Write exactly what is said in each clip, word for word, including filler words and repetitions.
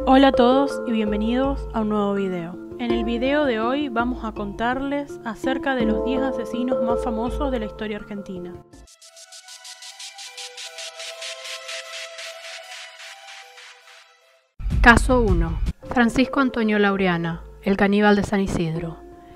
Hola a todos y bienvenidos a un nuevo video. En el video de hoy vamos a contarles acerca de los diez asesinos más famosos de la historia argentina. Caso uno. Francisco Antonio Laureana, el caníbal de San Isidro.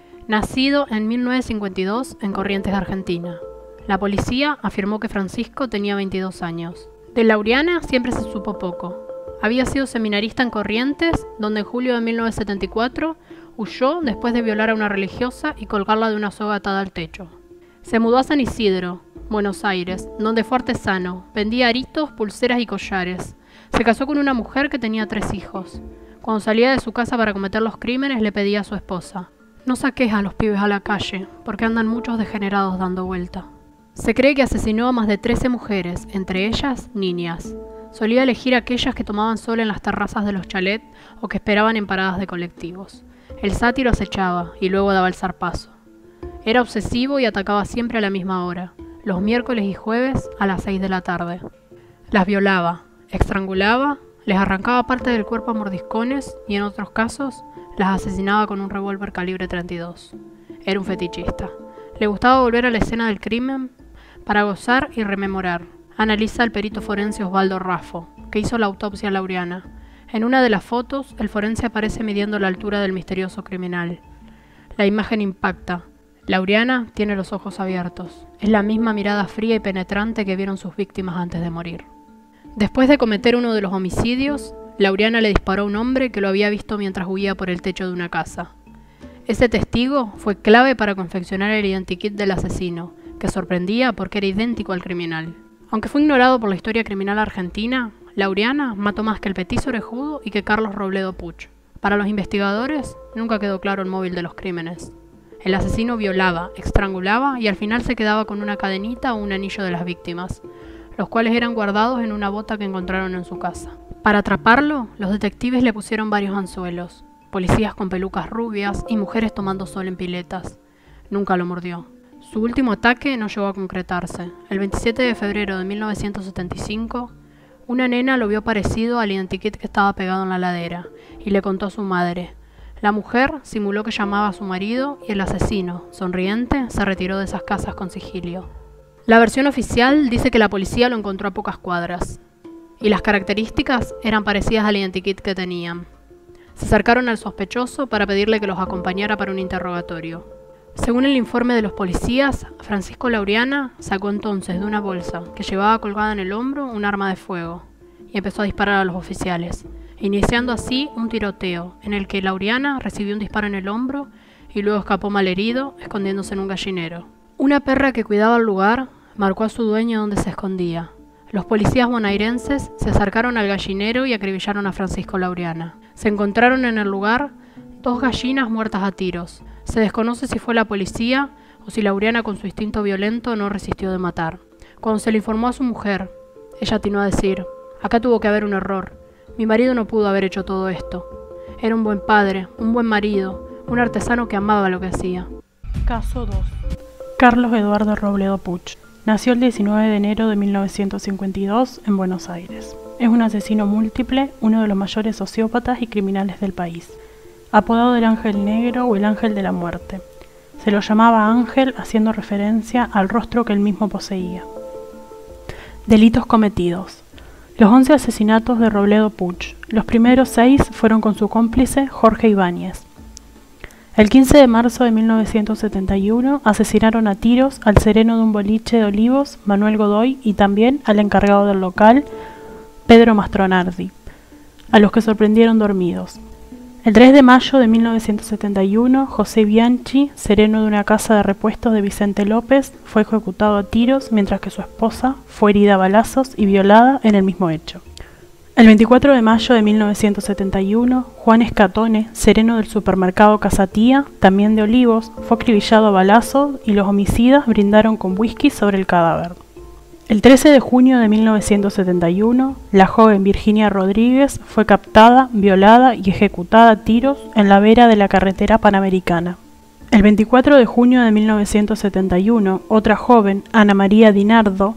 Nacido en mil novecientos cincuenta y dos en Corrientes, Argentina. La policía afirmó que Francisco tenía veintidós años. De Laureana siempre se supo poco. Había sido seminarista en Corrientes, donde en julio de mil novecientos setenta y cuatro huyó después de violar a una religiosa y colgarla de una soga atada al techo. Se mudó a San Isidro, Buenos Aires, donde fue artesano, vendía aritos, pulseras y collares. Se casó con una mujer que tenía tres hijos. Cuando salía de su casa para cometer los crímenes le pedía a su esposa: no saques a los pibes a la calle, porque andan muchos degenerados dando vuelta. Se cree que asesinó a más de trece mujeres, entre ellas niñas. Solía elegir aquellas que tomaban sol en las terrazas de los chalets o que esperaban en paradas de colectivos. El sátiro acechaba y luego daba el zarpazo. Era obsesivo y atacaba siempre a la misma hora, los miércoles y jueves a las seis de la tarde. Las violaba, estrangulaba, les arrancaba parte del cuerpo a mordiscones y en otros casos las asesinaba con un revólver calibre treinta y dos. Era un fetichista. Le gustaba volver a la escena del crimen para gozar y rememorar. Analiza el perito forense Osvaldo Raffo, que hizo la autopsia a Laureana. En una de las fotos, el forense aparece midiendo la altura del misterioso criminal. La imagen impacta. Laureana tiene los ojos abiertos. Es la misma mirada fría y penetrante que vieron sus víctimas antes de morir. Después de cometer uno de los homicidios, Laureana le disparó a un hombre que lo había visto mientras huía por el techo de una casa. Ese testigo fue clave para confeccionar el identikit del asesino, que sorprendía porque era idéntico al criminal. Aunque fue ignorado por la historia criminal argentina, Laureana mató más que el petiso orejudo y que Carlos Robledo Puch. Para los investigadores, nunca quedó claro el móvil de los crímenes. El asesino violaba, estrangulaba y al final se quedaba con una cadenita o un anillo de las víctimas, los cuales eran guardados en una bota que encontraron en su casa. Para atraparlo, los detectives le pusieron varios anzuelos, policías con pelucas rubias y mujeres tomando sol en piletas. Nunca lo mordió. Su último ataque no llegó a concretarse. El veintisiete de febrero de mil novecientos setenta y cinco, una nena lo vio parecido al identikit que estaba pegado en la ladera y le contó a su madre. La mujer simuló que llamaba a su marido y el asesino, sonriente, se retiró de esas casas con sigilio. La versión oficial dice que la policía lo encontró a pocas cuadras y las características eran parecidas al identikit que tenían. Se acercaron al sospechoso para pedirle que los acompañara para un interrogatorio. Según el informe de los policías, Francisco Laureana sacó entonces de una bolsa que llevaba colgada en el hombro un arma de fuego y empezó a disparar a los oficiales, iniciando así un tiroteo en el que Laureana recibió un disparo en el hombro y luego escapó malherido, escondiéndose en un gallinero. Una perra que cuidaba el lugar marcó a su dueño donde se escondía. Los policías bonaerenses se acercaron al gallinero y acribillaron a Francisco Laureana. Se encontraron en el lugar dos gallinas muertas a tiros. Se desconoce si fue la policía o si Laureana con su instinto violento no resistió de matar. Cuando se le informó a su mujer, ella atinó a decir: acá tuvo que haber un error. Mi marido no pudo haber hecho todo esto. Era un buen padre, un buen marido, un artesano que amaba lo que hacía. Caso dos. Carlos Eduardo Robledo Puch. Nació el diecinueve de enero de mil novecientos cincuenta y dos en Buenos Aires. Es un asesino múltiple, uno de los mayores sociópatas y criminales del país. Apodado el Ángel Negro o el Ángel de la Muerte. Se lo llamaba Ángel haciendo referencia al rostro que él mismo poseía. Delitos cometidos. Los once asesinatos de Robledo Puch. Los primeros seis fueron con su cómplice Jorge Ibáñez. El quince de marzo de mil novecientos setenta y uno asesinaron a tiros al sereno de un boliche de Olivos, Manuel Godoy, y también al encargado del local, Pedro Mastronardi, a los que sorprendieron dormidos. El tres de mayo de mil novecientos setenta y uno, José Bianchi, sereno de una casa de repuestos de Vicente López, fue ejecutado a tiros mientras que su esposa fue herida a balazos y violada en el mismo hecho. El veinticuatro de mayo de mil novecientos setenta y uno, Juan Escatone, sereno del supermercado Casatía, también de Olivos, fue acribillado a balazos y los homicidas brindaron con whisky sobre el cadáver. El trece de junio de mil novecientos setenta y uno, la joven Virginia Rodríguez fue captada, violada y ejecutada a tiros en la vera de la carretera Panamericana. El veinticuatro de junio de mil novecientos setenta y uno, otra joven, Ana María Dinardo,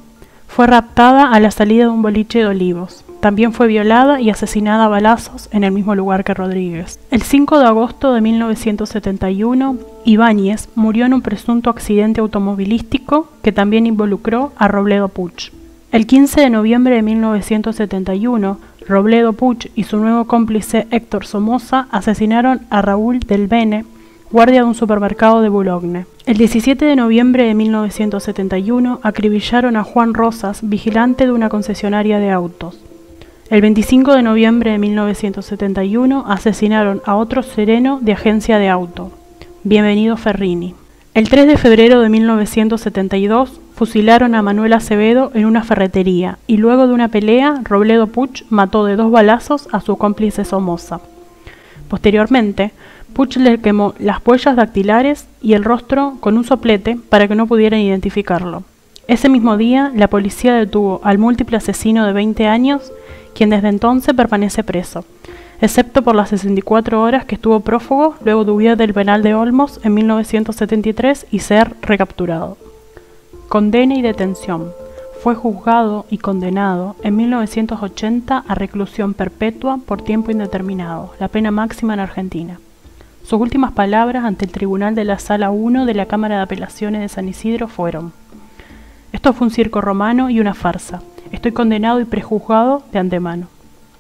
Fue raptada a la salida de un boliche de Olivos. También fue violada y asesinada a balazos en el mismo lugar que Rodríguez. El cinco de agosto de mil novecientos setenta y uno, Ibáñez murió en un presunto accidente automovilístico que también involucró a Robledo Puch. El quince de noviembre de mil novecientos setenta y uno, Robledo Puch y su nuevo cómplice Héctor Somoza asesinaron a Raúl Del Bene, guardia de un supermercado de Boulogne. El diecisiete de noviembre de mil novecientos setenta y uno acribillaron a Juan Rosas, vigilante de una concesionaria de autos. El veinticinco de noviembre de mil novecientos setenta y uno asesinaron a otro sereno de agencia de auto, Bienvenido Ferrini. El tres de febrero de mil novecientos setenta y dos fusilaron a Manuel Acevedo en una ferretería y luego de una pelea, Robledo Puch mató de dos balazos a su cómplice Somoza. Posteriormente, Puch le quemó las huellas dactilares y el rostro con un soplete para que no pudieran identificarlo. Ese mismo día, la policía detuvo al múltiple asesino de veinte años, quien desde entonces permanece preso, excepto por las sesenta y cuatro horas que estuvo prófugo luego de huir del penal de Olmos en mil novecientos setenta y tres y ser recapturado. Condena y detención. Fue juzgado y condenado en mil novecientos ochenta a reclusión perpetua por tiempo indeterminado, la pena máxima en Argentina. Sus últimas palabras ante el tribunal de la Sala uno de la Cámara de Apelaciones de San Isidro fueron: «Esto fue un circo romano y una farsa. Estoy condenado y prejuzgado de antemano».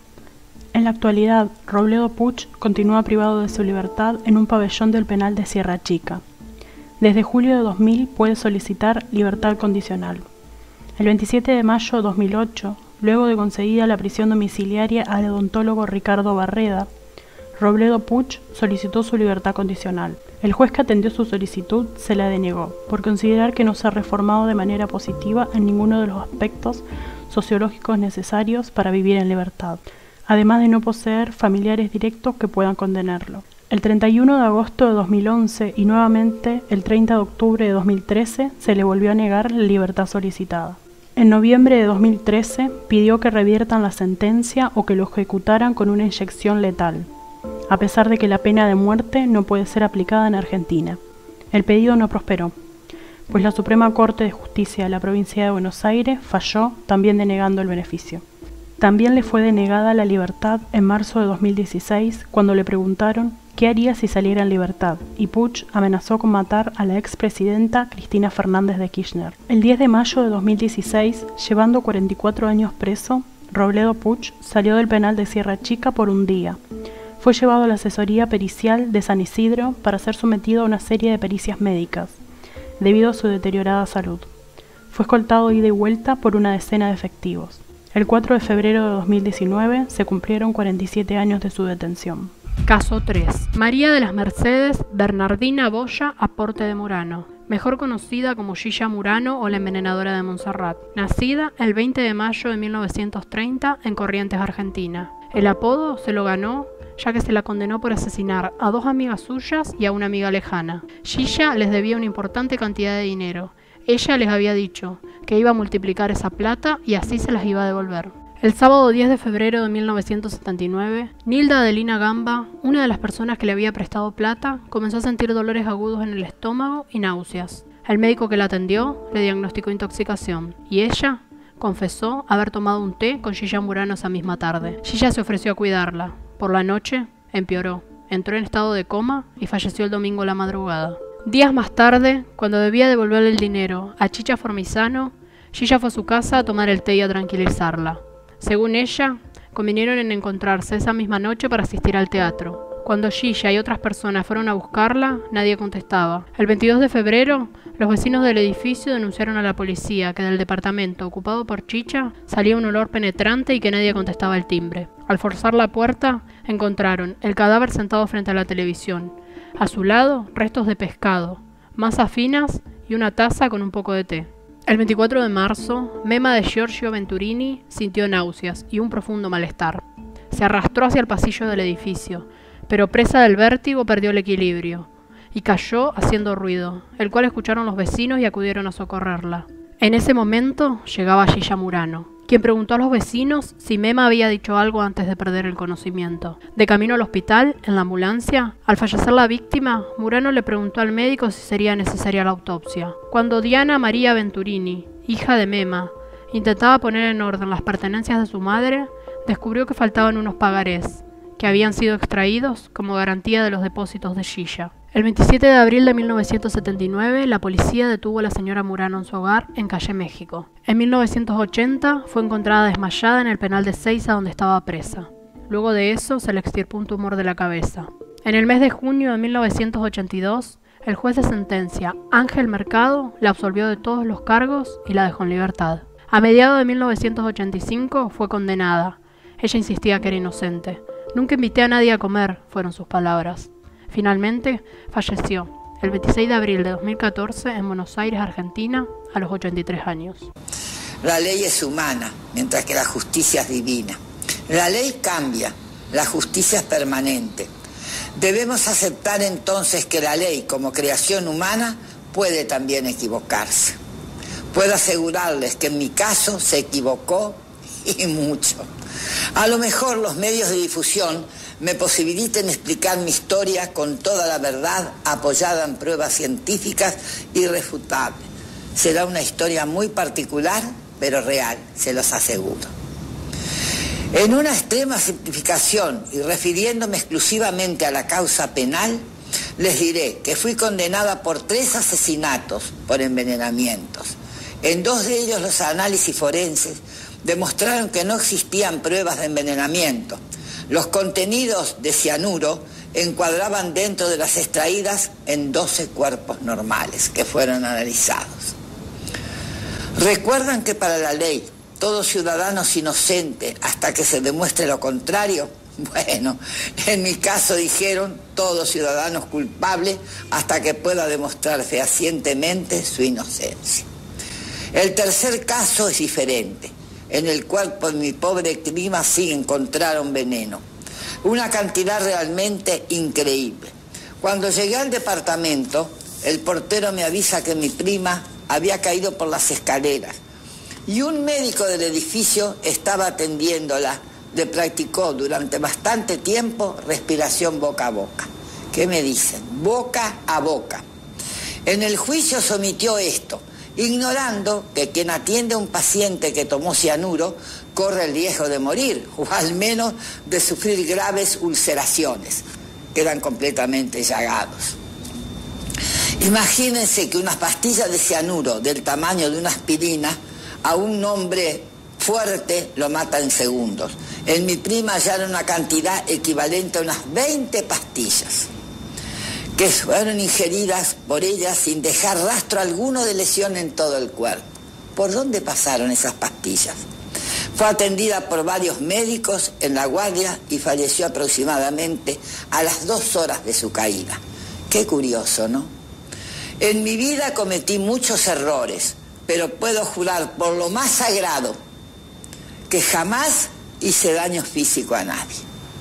En la actualidad, Robledo Puch continúa privado de su libertad en un pabellón del penal de Sierra Chica. Desde julio de dos mil puede solicitar libertad condicional. El veintisiete de mayo de dos mil ocho, luego de concedida la prisión domiciliaria al odontólogo Ricardo Barreda, Robledo Puch solicitó su libertad condicional. El juez que atendió su solicitud se la denegó, por considerar que no se ha reformado de manera positiva en ninguno de los aspectos sociológicos necesarios para vivir en libertad, además de no poseer familiares directos que puedan condenarlo. El treinta y uno de agosto de dos mil once y nuevamente el treinta de octubre de dos mil trece se le volvió a negar la libertad solicitada. En noviembre de dos mil trece pidió que reviertan la sentencia o que lo ejecutaran con una inyección letal, a pesar de que la pena de muerte no puede ser aplicada en Argentina. El pedido no prosperó, pues la Suprema Corte de Justicia de la Provincia de Buenos Aires falló, también denegando el beneficio. También le fue denegada la libertad en marzo de dos mil dieciséis, cuando le preguntaron qué haría si saliera en libertad, y Puch amenazó con matar a la expresidenta Cristina Fernández de Kirchner. El diez de mayo de dos mil dieciséis, llevando cuarenta y cuatro años preso, Robledo Puch salió del penal de Sierra Chica por un día. Fue llevado a la asesoría pericial de San Isidro para ser sometido a una serie de pericias médicas, debido a su deteriorada salud. Fue escoltado ida y vuelta por una decena de efectivos. El cuatro de febrero de dos mil diecinueve se cumplieron cuarenta y siete años de su detención. Caso tres. María de las Mercedes Bernardina Boya Aporte de Murano, mejor conocida como Gilla Murano o la envenenadora de Montserrat. Nacida el veinte de mayo de mil novecientos treinta en Corrientes, Argentina. El apodo se lo ganó ya que se la condenó por asesinar a dos amigas suyas y a una amiga lejana. Gilla les debía una importante cantidad de dinero. Ella les había dicho que iba a multiplicar esa plata y así se las iba a devolver. El sábado diez de febrero de mil novecientos setenta y nueve, Nilda Adelina Gamba, una de las personas que le había prestado plata, comenzó a sentir dolores agudos en el estómago y náuseas. El médico que la atendió le diagnosticó intoxicación y ella confesó haber tomado un té con Gilla Murano esa misma tarde. Gilla se ofreció a cuidarla. Por la noche empeoró, entró en estado de coma y falleció el domingo a la madrugada. Días más tarde, cuando debía devolverle el dinero a Chicha Formizano, Gilla fue a su casa a tomar el té y a tranquilizarla. Según ella, convinieron en encontrarse esa misma noche para asistir al teatro. Cuando Gilla y otras personas fueron a buscarla, nadie contestaba. El veintidós de febrero, los vecinos del edificio denunciaron a la policía que del departamento ocupado por Chicha salía un olor penetrante y que nadie contestaba el timbre. Al forzar la puerta, encontraron el cadáver sentado frente a la televisión. A su lado, restos de pescado, masas finas y una taza con un poco de té. El veinticuatro de marzo, Mema de Giorgio Venturini sintió náuseas y un profundo malestar. Se arrastró hacia el pasillo del edificio, pero presa del vértigo perdió el equilibrio y cayó haciendo ruido, el cual escucharon los vecinos y acudieron a socorrerla. En ese momento llegaba Gilla Murano, quien preguntó a los vecinos si Mema había dicho algo antes de perder el conocimiento. De camino al hospital, en la ambulancia, al fallecer la víctima, Murano le preguntó al médico si sería necesaria la autopsia. Cuando Diana María Venturini, hija de Mema, Intentaba poner en orden las pertenencias de su madre, descubrió que faltaban unos pagarés, que habían sido extraídos como garantía de los depósitos de Gilla. El veintisiete de abril de mil novecientos setenta y nueve, la policía detuvo a la señora Murano en su hogar en Calle México. En mil novecientos ochenta, fue encontrada desmayada en el penal de Seiza donde estaba presa. Luego de eso, se le extirpó un tumor de la cabeza. En el mes de junio de mil novecientos ochenta y dos, el juez de sentencia, Ángel Mercado, la absolvió de todos los cargos y la dejó en libertad. A mediados de mil novecientos ochenta y cinco, fue condenada. Ella insistía que era inocente. Nunca invité a nadie a comer, fueron sus palabras. Finalmente, falleció el veintiséis de abril de dos mil catorce en Buenos Aires, Argentina, a los ochenta y tres años. La ley es humana, mientras que la justicia es divina. La ley cambia, la justicia es permanente. Debemos aceptar entonces que la ley, como creación humana, puede también equivocarse. Puedo asegurarles que en mi caso se equivocó y mucho. A lo mejor los medios de difusión me posibiliten explicar mi historia con toda la verdad apoyada en pruebas científicas irrefutables. Será una historia muy particular, pero real, se los aseguro. En una extrema simplificación y refiriéndome exclusivamente a la causa penal, les diré que fui condenada por tres asesinatos por envenenamientos. En dos de ellos los análisis forenses demostraron que no existían pruebas de envenenamiento. Los contenidos de cianuro encuadraban dentro de las extraídas en doce cuerpos normales que fueron analizados. ¿Recuerdan que para la ley todo ciudadano es inocente hasta que se demuestre lo contrario? Bueno, en mi caso dijeron todo ciudadano es culpable hasta que pueda demostrar fehacientemente su inocencia. El tercer caso es diferente. En el cual por mi pobre prima sí encontraron veneno. Una cantidad realmente increíble. Cuando llegué al departamento, el portero me avisa que mi prima había caído por las escaleras y un médico del edificio estaba atendiéndola. Le practicó durante bastante tiempo respiración boca a boca. ¿Qué me dicen? Boca a boca. En el juicio se omitió esto, ignorando que quien atiende a un paciente que tomó cianuro corre el riesgo de morir, o al menos de sufrir graves ulceraciones. Quedan completamente llagados. Imagínense que unas pastillas de cianuro del tamaño de una aspirina a un hombre fuerte lo mata en segundos. En mi prima hallaron una cantidad equivalente a unas veinte pastillas. Que fueron ingeridas por ella sin dejar rastro alguno de lesión en todo el cuerpo. ¿Por dónde pasaron esas pastillas? Fue atendida por varios médicos en la guardia y falleció aproximadamente a las dos horas de su caída. Qué curioso, ¿no? En mi vida cometí muchos errores, pero puedo jurar por lo más sagrado que jamás hice daño físico a nadie.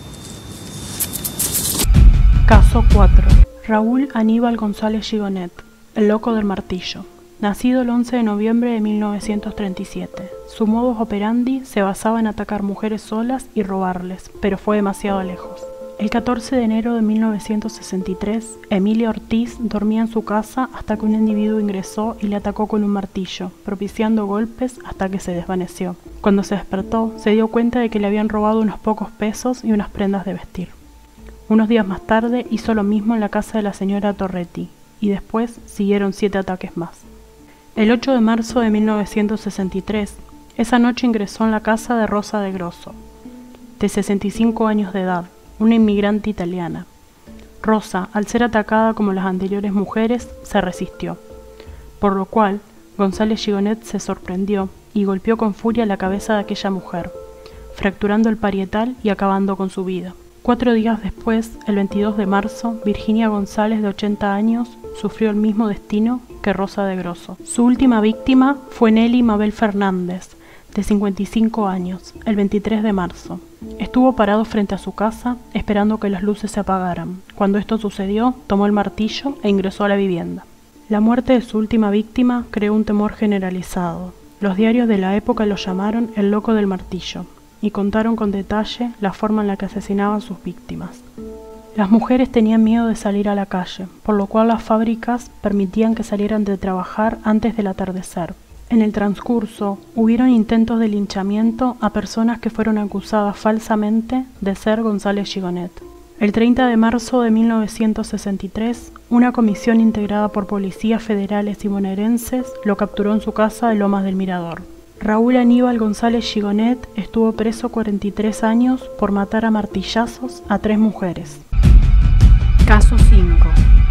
Caso cuatro. Raúl Aníbal González Gigonet, el loco del martillo. Nacido el once de noviembre de mil novecientos treinta y siete. Su modus operandi se basaba en atacar mujeres solas y robarles, pero fue demasiado lejos. El catorce de enero de mil novecientos sesenta y tres, Emilia Ortiz dormía en su casa hasta que un individuo ingresó y le atacó con un martillo, propiciando golpes hasta que se desvaneció. Cuando se despertó, se dio cuenta de que le habían robado unos pocos pesos y unas prendas de vestir. Unos días más tarde hizo lo mismo en la casa de la señora Torretti, y después siguieron siete ataques más. El ocho de marzo de mil novecientos sesenta y tres, esa noche ingresó en la casa de Rosa de Grosso, de sesenta y cinco años de edad, una inmigrante italiana. Rosa, al ser atacada como las anteriores mujeres, se resistió, por lo cual González Gigonet se sorprendió y golpeó con furia la cabeza de aquella mujer, fracturando el parietal y acabando con su vida. Cuatro días después, el veintidós de marzo, Virginia González, de ochenta años, sufrió el mismo destino que Rosa de Grosso. Su última víctima fue Nelly Mabel Fernández, de cincuenta y cinco años, el veintitrés de marzo. Estuvo parado frente a su casa, esperando que las luces se apagaran. Cuando esto sucedió, tomó el martillo e ingresó a la vivienda. La muerte de su última víctima creó un temor generalizado. Los diarios de la época lo llamaron el loco del martillo, y contaron con detalle la forma en la que asesinaban sus víctimas. Las mujeres tenían miedo de salir a la calle, por lo cual las fábricas permitían que salieran de trabajar antes del atardecer. En el transcurso, hubieron intentos de linchamiento a personas que fueron acusadas falsamente de ser González Gigonet. El treinta de marzo de mil novecientos sesenta y tres, una comisión integrada por policías federales y bonaerenses lo capturó en su casa de Lomas del Mirador. Raúl Aníbal González Gigonet estuvo preso cuarenta y tres años por matar a martillazos a tres mujeres. Caso cinco.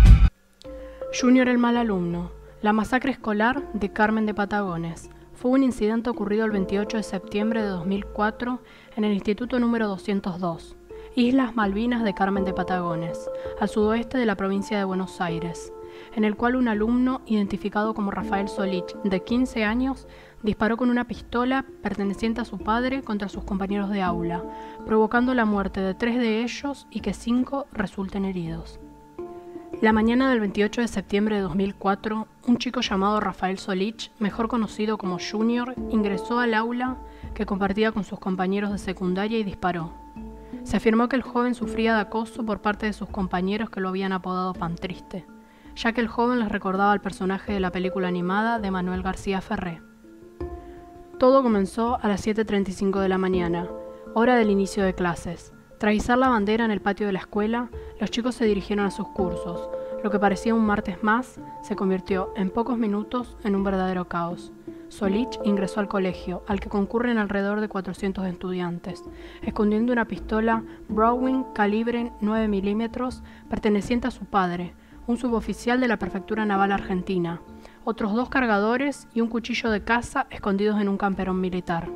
Junior el mal alumno. La masacre escolar de Carmen de Patagones. Fue un incidente ocurrido el veintiocho de septiembre de dos mil cuatro en el Instituto número doscientos dos, Islas Malvinas de Carmen de Patagones, al sudoeste de la provincia de Buenos Aires, en el cual un alumno identificado como Rafael Solich, de quince años, disparó con una pistola perteneciente a su padre contra sus compañeros de aula, provocando la muerte de tres de ellos y que cinco resulten heridos. La mañana del veintiocho de septiembre de dos mil cuatro, un chico llamado Rafael Solich, mejor conocido como Junior, ingresó al aula que compartía con sus compañeros de secundaria y disparó. Se afirmó que el joven sufría de acoso por parte de sus compañeros que lo habían apodado Pan Triste, ya que el joven les recordaba al personaje de la película animada de Manuel García Ferré. Todo comenzó a las siete treinta y cinco de la mañana, hora del inicio de clases. Tras izar la bandera en el patio de la escuela, los chicos se dirigieron a sus cursos. Lo que parecía un martes más se convirtió en pocos minutos en un verdadero caos. Solich ingresó al colegio, al que concurren alrededor de cuatrocientos estudiantes, escondiendo una pistola Browning calibre nueve milímetros perteneciente a su padre, un suboficial de la Prefectura Naval Argentina, otros dos cargadores y un cuchillo de caza escondidos en un camperón militar.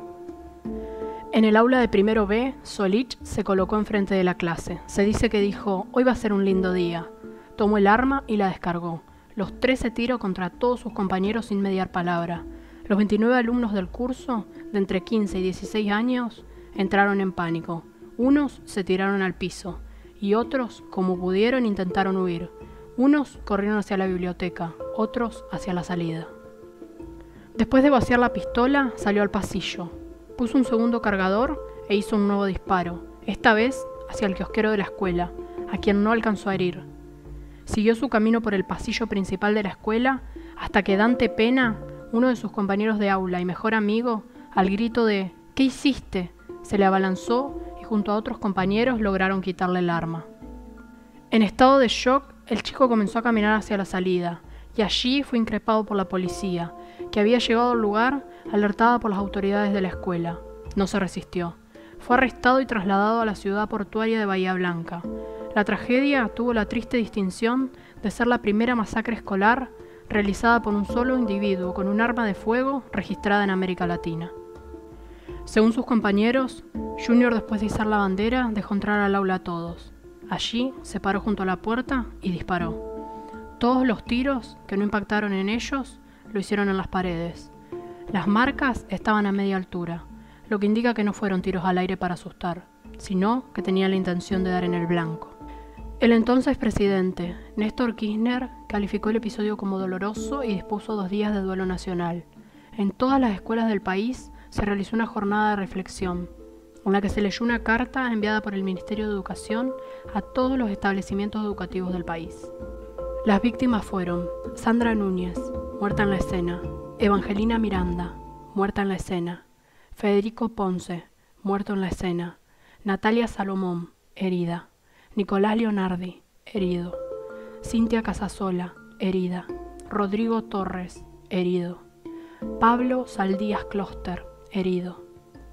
En el aula de primero B, Solich se colocó enfrente de la clase. Se dice que dijo: «Hoy va a ser un lindo día». Tomó el arma y la descargó. Los trece tiros contra todos sus compañeros sin mediar palabra. Los veintinueve alumnos del curso, de entre quince y dieciséis años, entraron en pánico. Unos se tiraron al piso y otros, como pudieron, intentaron huir. Unos corrieron hacia la biblioteca, otros hacia la salida. Después de vaciar la pistola, salió al pasillo. Puso un segundo cargador e hizo un nuevo disparo, esta vez hacia el kiosquero de la escuela, a quien no alcanzó a herir. Siguió su camino por el pasillo principal de la escuela hasta que Dante Pena, uno de sus compañeros de aula y mejor amigo, al grito de «¿Qué hiciste?», se le abalanzó y junto a otros compañeros lograron quitarle el arma. En estado de shock, el chico comenzó a caminar hacia la salida y allí fue increpado por la policía, que había llegado al lugar alertada por las autoridades de la escuela. No se resistió. Fue arrestado y trasladado a la ciudad portuaria de Bahía Blanca. La tragedia tuvo la triste distinción de ser la primera masacre escolar realizada por un solo individuo con un arma de fuego registrada en América Latina. Según sus compañeros, Junior, después de izar la bandera, dejó entrar al aula a todos. Allí se paró junto a la puerta y disparó. Todos los tiros, que no impactaron en ellos, lo hicieron en las paredes. Las marcas estaban a media altura, lo que indica que no fueron tiros al aire para asustar, sino que tenían la intención de dar en el blanco. El entonces presidente, Néstor Kirchner, calificó el episodio como doloroso y dispuso dos días de duelo nacional. En todas las escuelas del país se realizó una jornada de reflexión, en la que se leyó una carta enviada por el Ministerio de Educación a todos los establecimientos educativos del país. Las víctimas fueron Sandra Núñez, muerta en la escena; Evangelina Miranda, muerta en la escena; Federico Ponce, muerto en la escena; Natalia Salomón, herida; Nicolás Leonardi, herido; Cintia Casasola, herida; Rodrigo Torres, herido; Pablo Saldías Closter, herido.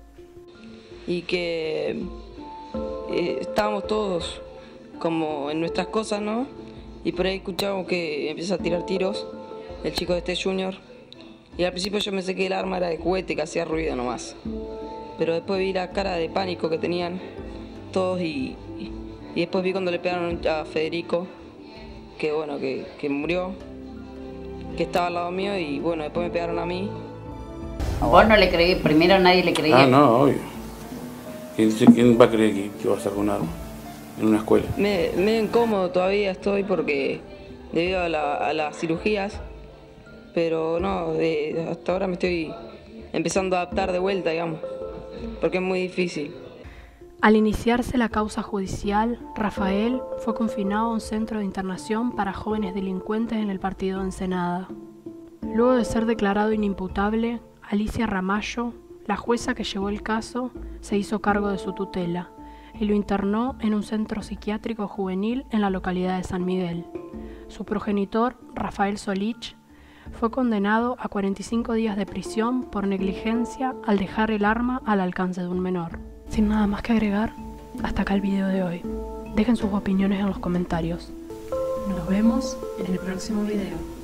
Y que eh, estábamos todos como en nuestras cosas, ¿no? Y por ahí escuchamos que empieza a tirar tiros el chico de este Junior. Y al principio yo pensé que el arma era de juguete, que hacía ruido nomás. Pero después vi la cara de pánico que tenían todos y, y, y después vi cuando le pegaron a Federico, que bueno, que, que murió, que estaba al lado mío y bueno, después me pegaron a mí. Vos no le creí, primero nadie le creía. Ah, no, obvio. ¿Quién, quién va a creer que, que va a sacar un arma en una escuela? Me, me incómodo todavía estoy porque debido a, la, a las cirugías, pero no, de, hasta ahora me estoy empezando a adaptar de vuelta, digamos, porque es muy difícil. Al iniciarse la causa judicial, Rafael fue confinado a un centro de internación para jóvenes delincuentes en el partido de Ensenada. Luego de ser declarado inimputable, Alicia Ramallo, la jueza que llevó el caso, se hizo cargo de su tutela y lo internó en un centro psiquiátrico juvenil en la localidad de San Miguel. Su progenitor, Rafael Solich, fue condenado a cuarenta y cinco días de prisión por negligencia al dejar el arma al alcance de un menor. Sin nada más que agregar, hasta acá el video de hoy. Dejen sus opiniones en los comentarios. Nos vemos en el próximo video.